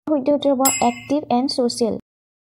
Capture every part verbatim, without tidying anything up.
শুদ্ধ উত্তৰ হ'ব এক্টিভ এণ্ড ছ'চিয়েল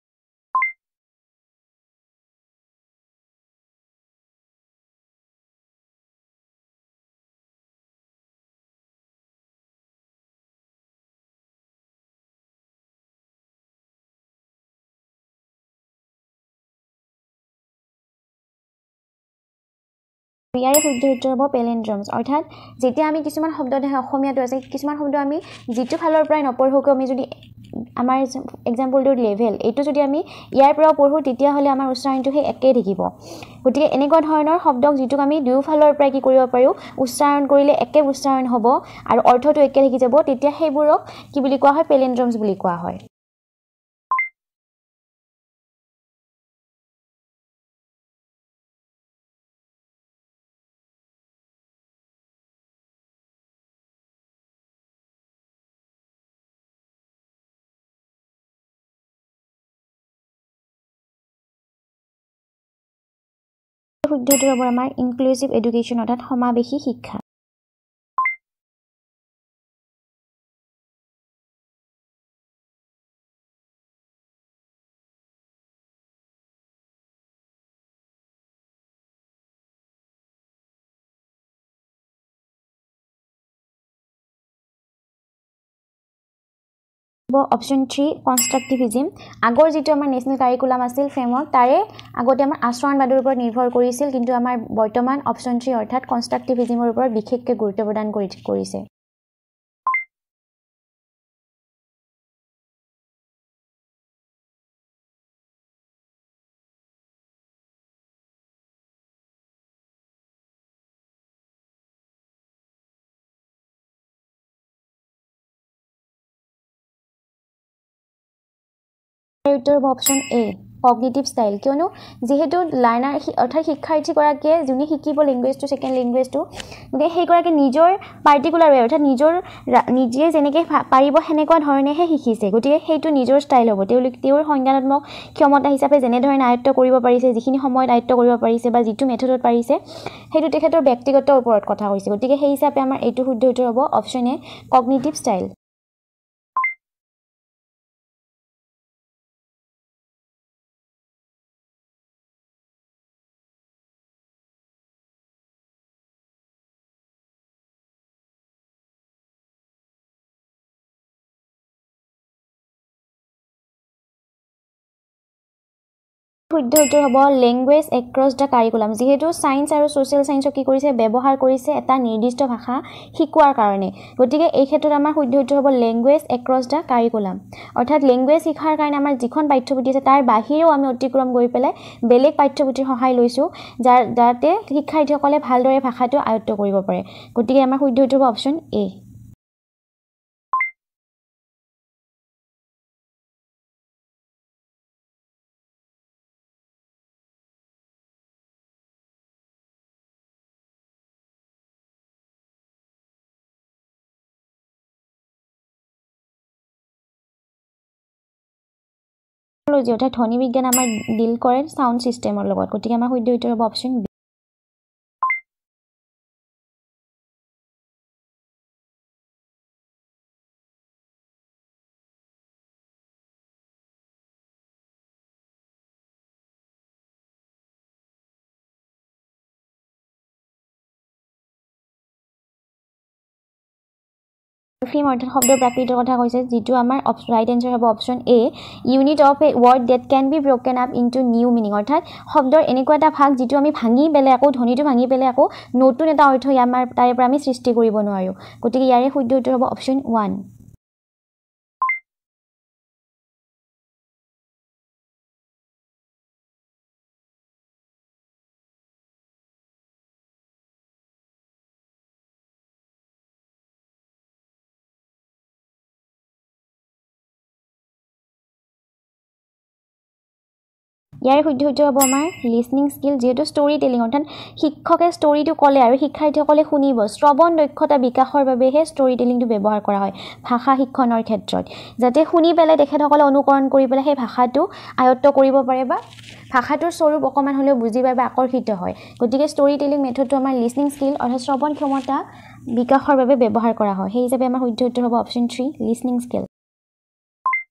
ইয়াৰে শুদ্ধ উত্তৰ হ'ব পেলেণ্ড্ৰমছ অৰ্থাৎ যেতিয়া আমি কিছুমান শব্দ দেখে অসমীয়াটো আছে কিছুমান শব্দ আমি যিটো ফালৰ পৰাই নপঢ়োঁ আমি যদি আমাৰ এক্সাম্পলটোৰ লেভেল এইটো যদি আমি ইয়াৰ পৰা পঢ়োঁ তেতিয়াহ'লে আমাৰ উচ্চাৰণটো সেই একেই থাকিব গতিকে এনেকুৱা ধৰণৰ শব্দক যিটোক আমি দুয়োফালৰ পৰাই কি কৰিব পাৰোঁ উচ্চাৰণ কৰিলে একে উচ্চাৰণ হ'ব আৰু অৰ্থটো একে থাকি যাব তেতিয়া সেইবোৰক কি বুলি কোৱা হয় পেলেণ্ড্ৰমছ বুলি কোৱা হয় শুদ্ধ উত্তৰ হ'ব আমাৰ ইনক্লুচিভ এডুকেশ্যন অৰ্থাৎ সমাৱেশী শিক্ষা অপশ্যন থ্ৰী কনষ্ট্ৰাকটিভিজিম আগৰ যিটো আমাৰ নেশ্যনেল কাৰিকুলাম আছিল ফ্ৰেমৱৰ্ক তাৰে আগতে আমাৰ আচৰণবাদৰ ওপৰত নিৰ্ভৰ কৰিছিল কিন্তু আমাৰ বৰ্তমান অপশ্যন থ্ৰী অৰ্থাৎ কনষ্ট্ৰাকটিভিজিমৰ ওপৰত বিশেষকৈ গুৰুত্ব প্ৰদান কৰিছে উত্তৰ হ'ব অপশ্যন এ কগনিটিভ ষ্টাইল কিয়নো যেহেতু লাৰ্নাৰ অৰ্থাৎ শিক্ষাৰ্থীগৰাকীয়ে যোনে শিকিব লেংগুৱেজটো ছেকেণ্ড লেংগুৱেজটো গতিকে সেইগৰাকীয়ে নিজৰ পাৰ্টিকুলাৰ ৱে অৰ্থাৎ নিজৰ নিজে যেনেকৈ পাৰিব সেনেকুৱা ধৰণেহে শিকিছে গতিকে সেইটো নিজৰ ষ্টাইল হ'ব তেওঁলোক তেওঁৰ সংজ্ঞানাত্মক ক্ষমতা হিচাপে যেনেধৰণে আয়ত্ব কৰিব পাৰিছে যিখিনি সময়ত আয়ত্ব কৰিব পাৰিছে বা যিটো মেথডত পাৰিছে সেইটো তেখেতৰ ব্যক্তিগত ওপৰত কথা কৈছে গতিকে সেই হিচাপে আমাৰ এইটো শুদ্ধ উত্তৰ হ'ব অপশ্যন এ কগনিটিভ ষ্টাইল শুদ্ধ উত্তৰ হ'ব লেংগুৱেজ এক্ৰছ দ্য কাৰিকুলাম যিহেতু ছায়েন্স আৰু ছ'চিয়েল ছায়েন্সক কি কৰিছে ব্যৱহাৰ কৰিছে এটা নিৰ্দিষ্ট ভাষা শিকোৱাৰ কাৰণে গতিকে এই ক্ষেত্ৰত আমাৰ শুদ্ধ উত্তৰ হ'ব লেংগুৱেজ এক্ৰছ দ্য কাৰিকুলাম অৰ্থাৎ লেংগুৱেজ শিকাৰ কাৰণে আমাৰ যিখন পাঠ্যপুথি আছে তাৰ বাহিৰেও আমি অতিক্ৰম কৰি পেলাই বেলেগ পাঠ্যপুথিৰ সহায় লৈছোঁ যাৰ যাতে শিক্ষাৰ্থীসকলে ভালদৰে ভাষাটো আয়ত্ব কৰিব পাৰে গতিকে আমাৰ শুদ্ধ উত্তৰ হ'ব অপশ্যন এ অৰ্থাৎ ধ্বনি বিজ্ঞান আমাৰ ডিল কৰে সাউণ্ড সিস্টেমৰ লগত গতিকে আমাৰ শুদ্ধ উত্তৰ হ'ব অপশ্যন বি ফিম অৰ্থাৎ শব্দ প্ৰাকৃতৰ কথা কৈছে যিটো আমাৰ ৰাইট এনসাৰ হ'ব option a unit of a word that can be broken up into new meaning অৰ্থাৎ শব্দৰ এনেকুৱা এটা ভাগ যিটো আমি ভাঙি পেলাই আকৌ ধ্বনিটো ভাঙি পেলাই আকৌ নতুন এটা অৰ্থ আমাৰ তাৰে পৰা আমি সৃষ্টি কৰিব নোৱাৰোঁ গতিকে ইয়াৰে শুদ্ধ উত্তৰ হ'ব অপশ্যন ওৱান ইয়াৰ শুদ্ধ উত্তৰ হ'ব আমাৰ লিসনিং স্কিল যেহেতু ষ্টৰী টেলিং অৰ্থাৎ শিক্ষকে ষ্টৰীটো ক'লে আৰু শিক্ষাৰ্থীসকলে শুনিব শ্ৰৱণ দক্ষতা বিকাশৰ বাবেহে ষ্টৰী টেলিংটো ব্যৱহাৰ কৰা হয় ভাষা শিক্ষণৰ ক্ষেত্ৰত যাতে শুনি পেলাই তেখেতসকলে অনুকৰণ কৰি পেলাই সেই ভাষাটো আয়ত্ত কৰিব পাৰে বা ভাষাটোৰ স্বৰূপ অকমান হ'লেও বুজি পায় বা আকৰ্ষিত হয় গতিকে ষ্টৰী টেলিং মেথডটো আমাৰ লিসনিং স্কিল অৰ্থাৎ শ্ৰৱণ ক্ষমতা বিকাশৰ বাবে ব্যৱহাৰ কৰা হয় সেই হিচাপে আমাৰ শুদ্ধ উত্তৰ হ'ব অপশ্যন থ্ৰী লিসনিং স্কিল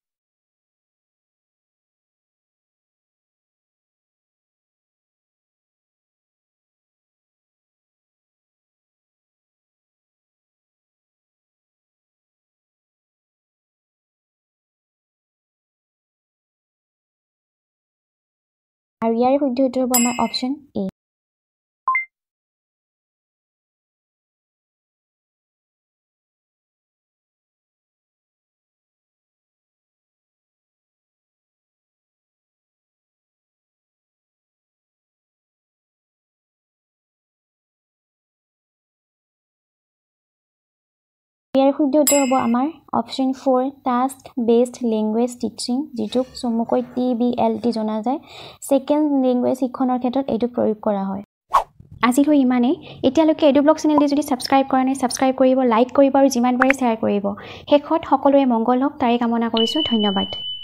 আৰু ইয়াৰ শুদ্ধ উত্তৰ হ'ব আমাৰ অপশ্যন এ ইয়াৰ শুদ্ধ উত্তৰ হ'ব আমাৰ option for task based language teaching যিটোক চমুকৈ টি বি এল টি জনা যায় ছেকেণ্ড লেংগুৱেজ শিক্ষণৰ ক্ষেত্ৰত এইটো প্ৰয়োগ কৰা হয় আজিলৈ ইমানেই এতিয়ালৈকে এডুব্লগ চেনেলটি যদি ছাবস্ক্ৰাইব কৰা নাই ছাবস্ক্ৰাইব কৰিব লাইক কৰিব আৰু যিমান পাৰে শ্বেয়াৰ কৰিব শেষত সকলোৰে মংগল হওক তাৰে কামনা কৰিছোঁ ধন্যবাদ